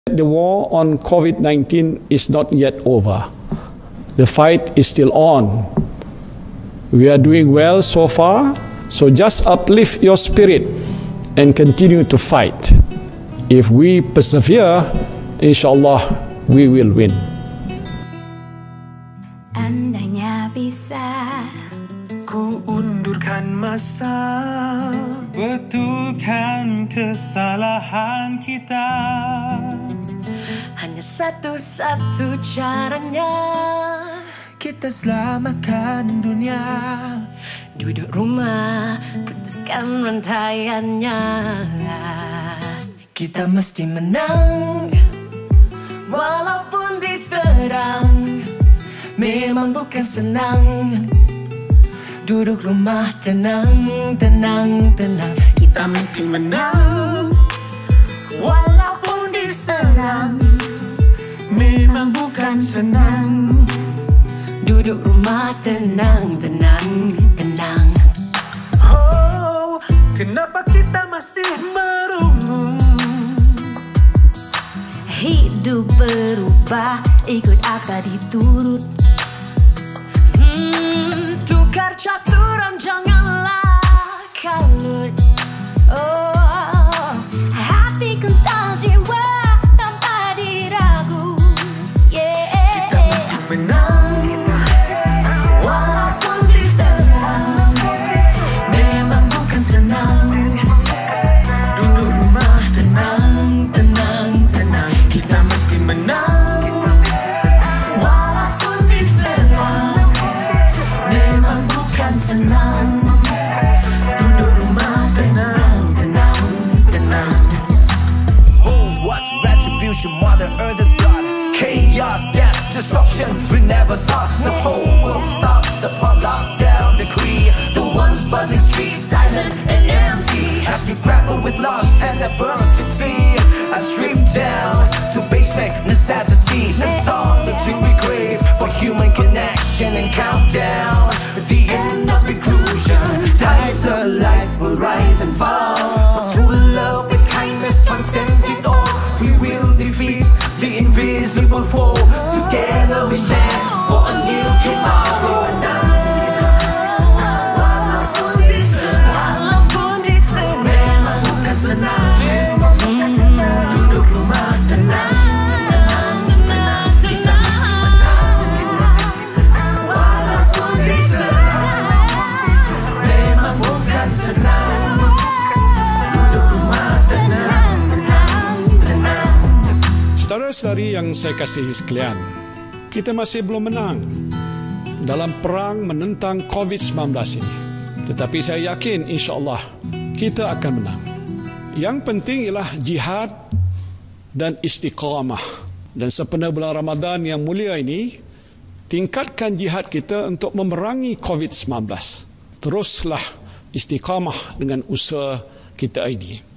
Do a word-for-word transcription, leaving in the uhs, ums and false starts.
The war on COVID nineteen is not yet over. The fight is still on. We are doing well so far, so just uplift your spirit and continue to fight. If we persevere, insyaAllah, we will win. Andainya bisa ku undurkan masa, betulkan kesalahan kita. Hanya satu-satu caranya, kita selamatkan dunia. duduk rumah, putuskan rantaiannya. Kita mesti menang, walaupun diserang. Memang bukan senang, duduk rumah tenang, tenang, tenang. Kita mesti menang, Walaupun diserang, memang bukan senang, duduk rumah tenang, tenang, tenang. oh, kenapa kita masih merungu? Hidup berubah, ikut apa diturut. Hmm, tukar caturan, janganlah kalut. Oh, hati kental jiwa tanpa diragu. Yeah. Kita mesti menang, Walaupun diserang, memang bukan senang, duduk rumah tenang, tenang, tenang. Kita mesti menang, walaupun diserang, memang bukan senang, duduk rumah tenang, tenang, tenang. Oh, what retribution, Mother Earth is blood. Chaos, death, destruction. We never thought the whole world stops upon lockdown decree. The once buzzing streets silent and empty as we grapple with loss and adversity. I strip down to basic necessity. That's all the dream we crave for human connection and countdown. The end of inclusion. Tides of life will rise and fall. But true love with kindness transcends it all. We will defeat the invisible foe. Together we stand for a new tomorrow. walaupun diserang, walaupun diserang, Memang bukan senang, duduk rumah tenang, tenang, tenang. Kita mesti menang, walaupun diserang. Memang bukan senang, duduk rumah tenang, tenang, tenang. Saudara-saudari yang saya kasihi sekalian, kita masih belum menang dalam perang menentang COVID sembilan belas ini. Tetapi saya yakin insyaAllah kita akan menang. Yang penting ialah jihad dan istiqamah. Dan sepenuh bulan Ramadan yang mulia ini, tingkatkan jihad kita untuk memerangi COVID sembilan belas. Teruslah istiqamah dengan usaha kita ini.